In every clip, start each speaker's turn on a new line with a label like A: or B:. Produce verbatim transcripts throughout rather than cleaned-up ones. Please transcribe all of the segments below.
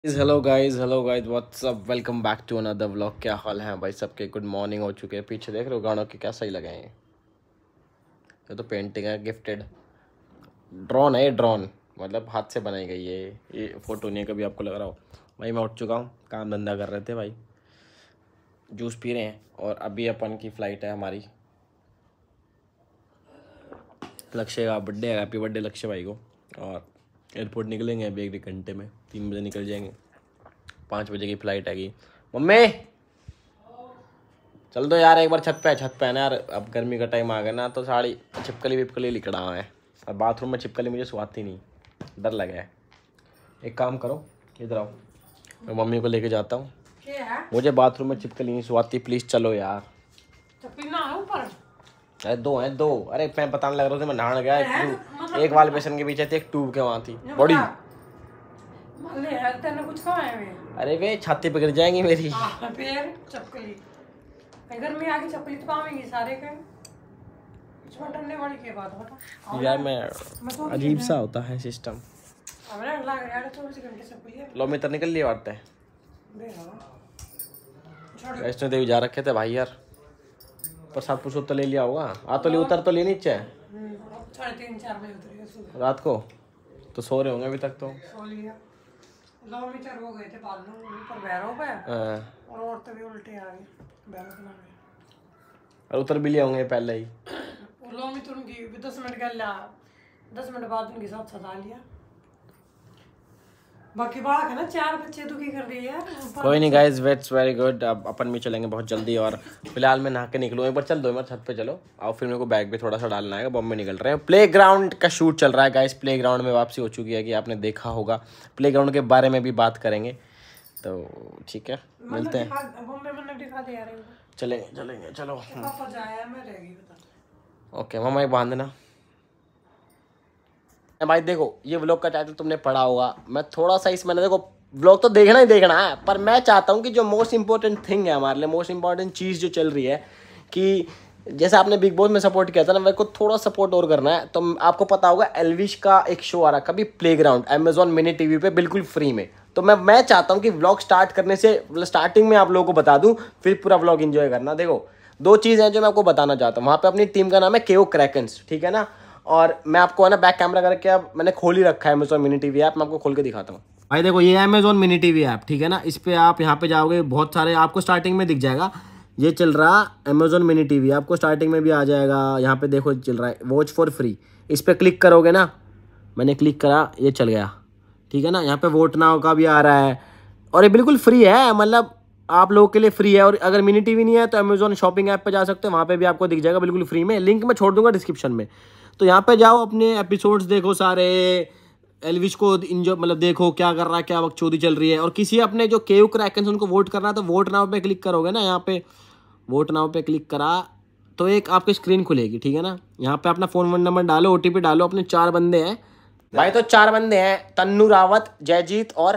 A: Hello guys hello guys what's up welcome back to another vlog. क्या हाल है भाई सबके? गुड मॉर्निंग हो चुके हैं। पीछे देख रहे हो गानों के क्या सही लगे हैं। ये तो पेंटिंग है, गिफ्टेड ड्रोन है। ये ड्रोन मतलब हाथ से बनाई गई है। ये फोटो नहीं है कभी आपको लग रहा हो। भाई मैं उठ चुका हूँ, काम धंधा कर रहे थे भाई, जूस पी रहे हैं और अभी अपन की फ़्लाइट है हमारी। लक्ष्य का बर्थडे है, हैप्पी बर्थडे लक्ष्य भाई को। और एयरपोर्ट निकलेंगे अभी एक घंटे में, तीन बजे निकल जाएंगे। पाँच बजे की फ़्लाइट आएगी। मम्मी चल दो यार, एक बार छत पे है छत पे है ना यार। अब गर्मी का टाइम आ गया ना तो साड़ी छिपकली विपकली लिकड़ा हुआ है। अब बाथरूम में छिपकली मुझे सुहाती नहीं, डर लगा है। एक काम करो, इधर आओ, मैं मम्मी को लेके जाता हूँ। मुझे बाथरूम में छिपकली नहीं सुहाती, प्लीज़ चलो यार। अरे दो हैं दो। अरे मैं बताने लग रहा था, मैं नहाने गया एक, एक वाल बेसन के पीछे थी, एक ट्यूब के वहाँ थी बड़ी।
B: कुछ
A: अरे वे छाती पे गिर जाएंगी मेरी।
B: चपकली गर्मी आ गई, चपकली तो पावेंगी सारे के वाली के बाद बता
A: यार मैं अजीब सा होता है सिस्टम। लो मित्र निकल लिए बात है। वैष्णो देवी जा रखे थे भाई यार, प्रसाद पुरुषोत्तम तो ले लिया होगा। आ तो ले उतर तो ले नीचे
B: साढ़े तीन चार बजे उतरे
A: रात को, तो सो रहे होंगे अभी तक। तो
B: सो लिया। किलोमीटर हो गए थे पालू ऊपर भैरव पे और औरतें भी उल्टे आ गई भैरव के नाम।
A: और उतर भी लिए होंगे पहले ही।
B: किलोमीटर उनकी दस मिनट का लिया, दस मिनट बाद उनके साथ सजा लिया। बाकी बात है ना, चार बच्चे दुखी कर दिए यार।
A: कोई नहीं गाइस, वेट्स वेरी गुड। अब अपन भी चलेंगे बहुत जल्दी। और फिलहाल मैं नहा के निकलूँ, एक बार चल दो एक बार छत पे चलो आओ। फिर मेरे को बैग भी थोड़ा सा डालना है। बॉम्बे निकल रहे हैं। प्ले ग्राउंड का शूट चल रहा है गाइस। प्ले ग्राउंड में वापसी हो चुकी है कि आपने देखा होगा। प्ले ग्राउंड के बारे में भी बात करेंगे, तो ठीक है मिलते हैं। चलेंगे चलेंगे चलो। ओके मम्मा एक बांध देना भाई। देखो ये व्लॉग का टाइटल तुमने पढ़ा होगा। मैं थोड़ा सा इसमें ना, देखो व्लॉग तो देखना ही देखना है, पर मैं चाहता हूँ कि जो मोस्ट इंपॉर्टेंट थिंग है हमारे लिए, मोस्ट इंपॉर्टेंट चीज़ जो चल रही है, कि जैसे आपने बिग बॉस में सपोर्ट किया था ना, मेरे को थोड़ा सपोर्ट और करना है। तो आपको पता होगा एल्विश का एक शो आ रहा कभी, playground, Amazon mini TV पे बिल्कुल फ्री में। तो मैं मैं चाहता हूँ कि व्लॉग स्टार्ट करने से स्टार्टिंग में आप लोगों को बता दूँ, फिर पूरा व्लॉग एंजॉय करना। देखो दो चीज़ हैं जो मैं आपको बताना चाहता हूँ। वहाँ पे अपनी टीम का नाम है केओ क्रैकन्स, ठीक है ना। और मैं आपको है ना बैक कैमरा करके, अब मैंने खोल ही रखा है अमेजॉन मिनी टीवी ऐप। मैं आपको खोल के दिखाता हूँ भाई। देखो ये अमेजॉन मिनी टीवी ऐप, ठीक है ना। इस पे आप यहाँ पे जाओगे, बहुत सारे आपको स्टार्टिंग में दिख जाएगा। ये चल रहा अमेजॉन मिनी टीवी, आपको स्टार्टिंग में भी आ जाएगा। यहाँ पे देखो चल रहा है वॉच फॉर फ्री। इस पर क्लिक करोगे ना, मैंने क्लिक करा, ये चल गया, ठीक है ना। यहाँ पे वोट नाउ का भी आ रहा है और ये बिल्कुल फ्री है, मतलब आप लोगों के लिए फ्री है। और अगर मिनी टीवी नहीं है तो अमेजॉन शॉपिंग ऐप पे जा सकते हैं, वहाँ पे भी आपको दिख जाएगा बिल्कुल फ्री में। लिंक मैं छोड़ दूंगा डिस्क्रिप्शन में। तो यहाँ पे जाओ, अपने एपिसोड्स देखो सारे, एल्विश को इंजॉय मतलब देखो क्या कर रहा है, क्या बकचोदी चल रही है। और किसी अपने जो केयू क्रैकन्स उनको वोट करना है तो वोट नाउ पे क्लिक करोगे ना। यहाँ पे वोट नाउ पे क्लिक करा तो एक आपकी स्क्रीन खुलेगी, ठीक है ना। यहाँ पे अपना फोन वन नंबर डालो, ओटीपी डालो। अपने चार बंदे हैं भाई, तो चार बंदे हैं, तन्नू रावत, जयजीत और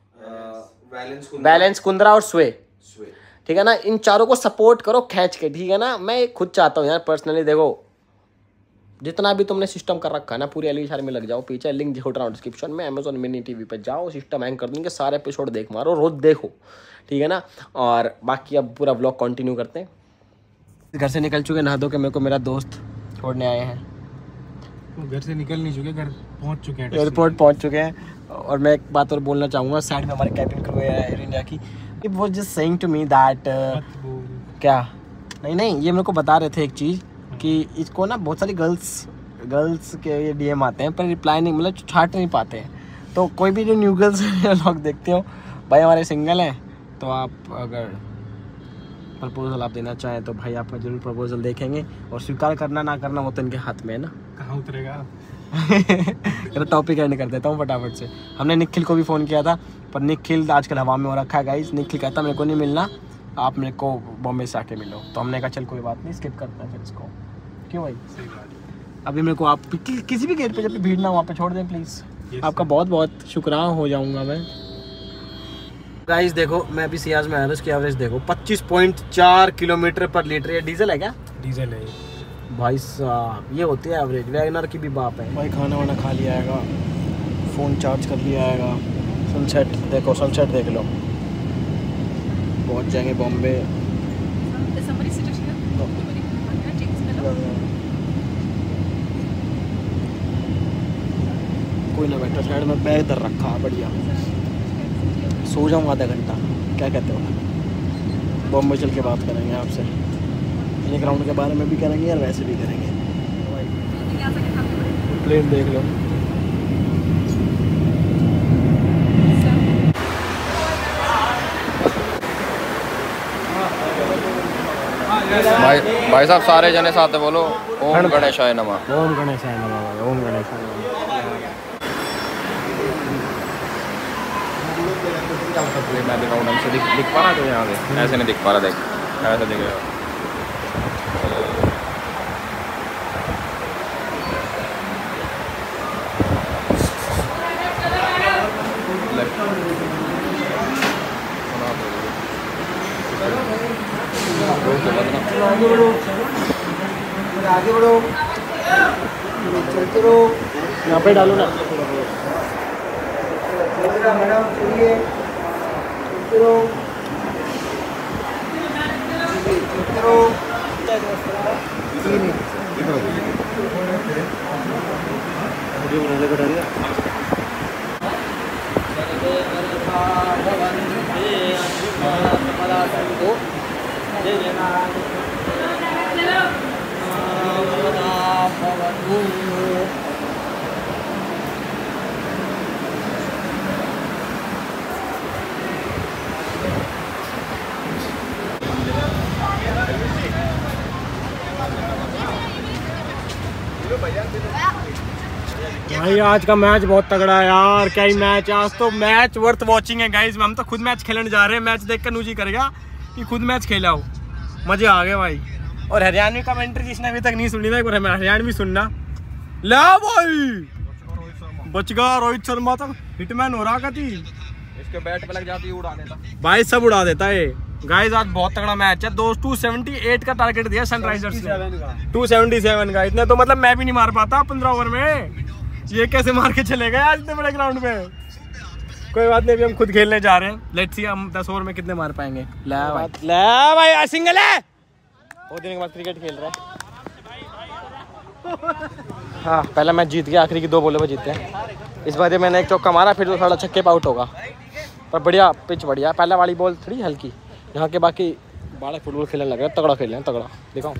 A: बैलेंस कुंद्रा और स्वे, ठीक है ना। इन चारों को सपोर्ट करो खींच के, ठीक है ना। मैं खुद चाहता हूँ यार पर्सनली, देखो जितना भी तुमने सिस्टम कर रखा है ना, पूरी एलिश में लग जाओ। पीछे लिंक छोड़ रहा हूँ डिस्क्रिप्शन में, अमेजॉन मिनी टीवी पे जाओ, सिस्टम हैंग कर देंगे, सारे एपिसोड देख मारो, रोज देखो, ठीक है ना। और बाकी अब पूरा व्लॉग कंटिन्यू करते हैं। घर से निकल चुके नहा धो के, मेरे को मेरा दोस्त छोड़ने आए हैं।
C: घर से निकल नहीं चुके, घर पहुंच चुके हैं,
A: एयरपोर्ट पहुंच चुके हैं। और मैं एक बात और बोलना चाहूँगा, साइड में हमारे कैबिन क्रू है एयर इंडिया की। It was just saying to me that, क्या नहीं नहीं ये मेरे को बता रहे थे एक चीज़, कि इसको ना बहुत सारी गर्ल्स गर्ल्स के ये डीएम आते हैं, पर रिप्लाई नहीं, मतलब छाट नहीं पाते हैं। तो कोई भी जो न्यू गर्ल्स लोग देखते हो भाई, हमारे सिंगल हैं, तो आप अगर प्रपोजल आप देना चाहें तो भाई आपका जरूर प्रपोजल देखेंगे। और स्वीकार करना ना करना वो तो इनके हाथ में है ना।
C: कहाँ उतरेगा
A: टॉपिक एंड कर देता हूँ फटाफट से। हमने निखिल को भी फ़ोन किया था, पर निखिल आजकल हवा में हो रखा है गाइस। निखिल कहता मेरे को नहीं मिलना, आप मेरे को बॉम्बे से आके मिलो। तो हमने कहा चल कोई बात नहीं, स्किप करते हैं फिर इसको। क्यों भाई?
C: सही बात है।
A: अभी मेरे को आप कि, किसी भी गेट पे जब भी भीड़ ना वहाँ पे छोड़ दें प्लीज़। आपका बहुत बहुत शुक्राना हो जाऊँगा मैं। गाइस देखो मैं अभी सियाज में आया था, उसकी एवरेज देखो पच्चीस पॉइंट चार किलोमीटर पर लीटर। ये डीजल है क्या?
C: डीजल है
A: भाई साहब, ये होती है एवरेज। वैगनर की भी बाप है
C: भाई। खाना वाना खा लिया आएगा, फ़ोन चार्ज कर लिया आएगा,
A: सनसेट देखो, सनसेट देख लो। पहुंच जाएंगे बॉम्बे। कोई ना बैठा साइड में, बैग इधर रखा बढ़िया। सो जाऊँगा आधा घंटा, क्या कहते हो? बॉम्बे चल के बात करेंगे आपसे, ये ग्राउंड के बारे में भी करेंगे और वैसे भी करेंगे। प्लेन देख लो।
D: भाई भाई साहब सारे जने साथ बोलो ओम गणेशाय नमः।
A: ओम गणेशाय नमः भाई, ओम गणेशाय नमः।
D: मैं दिखाऊँ ढंग से, दिख दिख पा रहा है? तो यहाँ से ऐसे नहीं दिख पा रहा, देख ऐसे दिखेगा।
A: आगे बढ़ो, आगे बढ़ो, चलते रहो। यहाँ पे डालो ना मैडम, चलिए चलते रहो, चलते रहो। भाई आज का मैच बहुत तगड़ा है यार, क्या ही मैच है आज तो। मैच वर्थ वॉचिंग है गाइस। हम तो खुद मैच खेलने जा रहे हैं, मैच देखकर नूजी करेगा कि खुद मैच खेला हो। मजे आ गए भाई। और हरियाणवी कमेंट्री जिसने अभी तक नहीं सुनी ना, एक बार हरियाणवी सुनना। ला भाई बच गया रोहित शर्मा, तक हिटमैन हो रहा कती,
D: इसके बैट पे लग जाती है उड़ा देता
A: भाई, सब उड़ा देता है। गाइस आज बहुत तगड़ा मैच है। दो टू सेवेंटी एट का टारगेट दिया सनराइजर्स ने, टू सेवेंटी सेवन का। इतने तो मतलब मैं भी नहीं मार पाता पंद्रह ओवर में। ये कैसे मार के चले गए आज इतने बड़े ग्राउंड पे। कोई बात नहीं, अभी हम खुद खेलने जा रहे हैं। लेट्स सी हम दस ओवर में कितने मार पाएंगे। ला भाई, ला भाई सिंगल है। बहुत दिन के बाद क्रिकेट खेल रहा है। हाँ पहला मैच जीत गया, आखिरी की दो बॉलों पे जीते हैं। इस बार मैंने एक चौका मारा, फिर तो थोड़ा छक्के पे आउट होगा। पर बढ़िया पिच, बढ़िया। पहला वाली बॉल थोड़ी हल्की, यहाँ के बाकी बालक फुटबॉल खेलने लग रहा है। तगड़ा खेल रहे हैं, तगड़ा। दिखाओ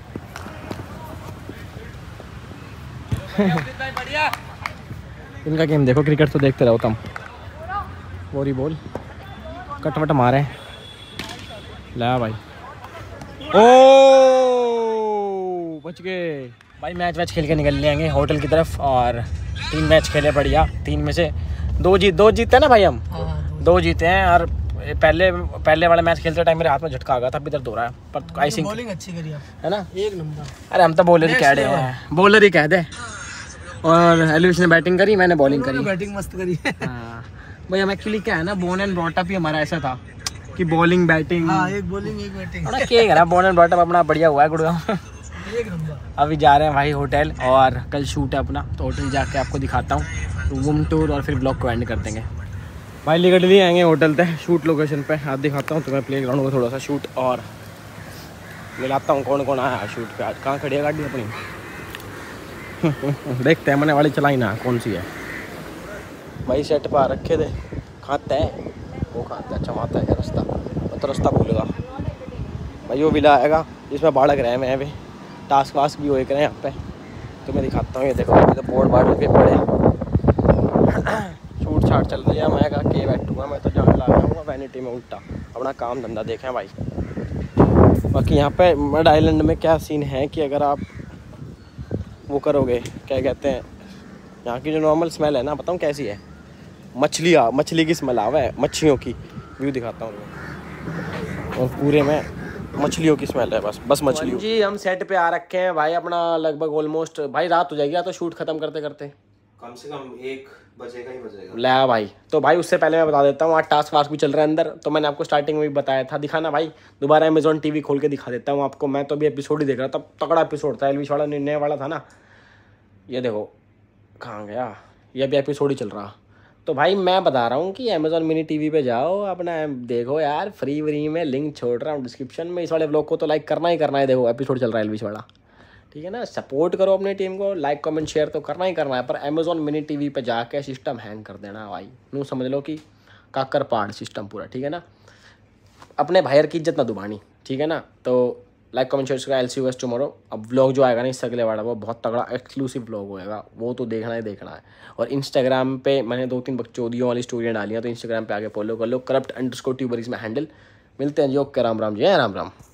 A: इनका गेम देखो, क्रिकेट तो देखते रहो तुम। बोरी बॉल कटवट मारे, ला भाई। ओ बच गए भाई। मैच वैच खेल के निकल लेंगे होटल की तरफ। और तीन मैच खेले बढ़िया, तीन में से दो जीत दो जीते हैं ना भाई हम। दो जीते हैं। और पहले पहले वाला मैच खेलते टाइम मेरे हाथ में झटका आ गया था, अभी दर्द हो रहा है। पर आई थिंक
B: बॉलिंग अच्छी करी
A: है ना,
B: एक नंबर।
A: अरे हम तो बॉलर ही कह रहे हैं, बॉलर ही कह दे। और एलविश ने बैटिंग करी, मैंने बॉलिंग करी।
B: बैटिंग मस्त करी है।
A: हाँ भाई, हम एक्चुअली क्या है ना, बोर्न एंड ब्रॉट अप ही हमारा ऐसा था कि बॉलिंग बैटिंग।
B: हाँ, एक बॉलिंग एक बैटिंग।
A: क्या है ना, बोर्न एंड ब्रॉट अप अपना बढ़िया हुआ है गुड़गांव।
B: एक नंबर।
A: अभी जा रहे हैं भाई होटल, और कल शूट है अपना, तो होटल जाके आपको दिखाता हूँ रूम टूर, और फिर ब्लॉग को एंड कर देंगे। भाई निकट लिए आएंगे होटल तक, शूट लोकेशन पे। आज दिखाता हूँ तुम्हें प्ले ग्राउंड को थोड़ा सा शूट, और मिलाता हूँ कौन कौन आया शूट पे आज। कहाँ खड़ी है गाड़ी अपनी? देखते हैं, मैंने वाली चलाई ना कौन सी है। भाई सेट पर रखे थे, खाता है वो, खाता है चमाता है रास्ता, तो रास्ता भूलेगा भाई। वो विला आएगा जिसमें बाढ़ रहे हैं, मैं अभी टास्क वास्क भी हो रहे हैं यहाँ पे, तो मैं दिखाता हूँ। ये देखो अभी तो बोर्ड बार्ड पे पड़े, छूट छाट चल रही है। मैं कहा के बैठूँगा, मैं तो जान ला रहा हूँ वैनिटी में उल्टा, अपना काम धंधा देखें भाई। बाकी यहाँ पे मड आइलैंड में क्या सीन है कि अगर आप वो करोगे, क्या कहते हैं, यहाँ की जो नॉर्मल स्मेल है ना, बताऊँ कैसी है? मछलियाँ, मछली की स्मेल आवा है, मच्छियों की। व्यू दिखाता हूँ, और पूरे में मछलियों की स्मेल है, बस बस मछलियों जी। हम सेट पे आ रखे हैं भाई, अपना लगभग ऑलमोस्ट भाई रात हो जाएगी, तो शूट खत्म करते करते
C: कम से कम एक बजेगा ही बजेगा।
A: ला भाई, तो भाई उससे पहले मैं बता देता हूँ, आज टास्क वास्क भी चल रहा है अंदर। तो मैंने आपको स्टार्टिंग में भी बताया था, दिखाना भाई दोबारा अमेजॉन टीवी खोल के दिखा देता हूँ आपको। मैं तो अभी एपिसोड ही देख रहा था, तगड़ा एपिसोड था। एलविश वाला निर्णय वाला था ना, ये देखो कहाँ गया, ये अभी एपिसोड ही चल रहा। तो भाई मैं बता रहा हूँ कि अमेजोन मिनी टीवी पे जाओ, अपना देखो यार, फ्री व्री में लिंक छोड़ रहा हूँ डिस्क्रिप्शन में। इस वाले व्लॉग को तो लाइक करना ही करना है। देखो एपिसोड चल रहा है एलविश वाला, ठीक है ना। सपोर्ट करो अपनी टीम को, लाइक कमेंट शेयर तो करना ही करना है। पर अमेजोन मिनी टीवी पे जाके सिस्टम हैंग कर देना भाई, यूँ समझ लो कि काकर पाड़ सिस्टम पूरा, ठीक है ना। अपने भाई की इज्जत ना दुबानी, ठीक है ना। तो लाइक कमेंट शेयर का एल सी वेस्ट टुमारो। अब व्लॉग जो आएगा ना इससे अगले वाला, वो बहुत तगड़ा एक्सक्लूसिव व्लॉग होएगा, वो तो देखना ही देखना है। और इंस्टाग्राम पे मैंने दो तीन बकचोदियों वाली स्टोरियाँ डाली हैं, तो इंस्टाग्राम पे आके फॉलो कर लो, करप्ट अंडरस्कोर ट्यूबर इसमें हैंडल। मिलते हैं जी, ओके, राम राम जी, राम राम।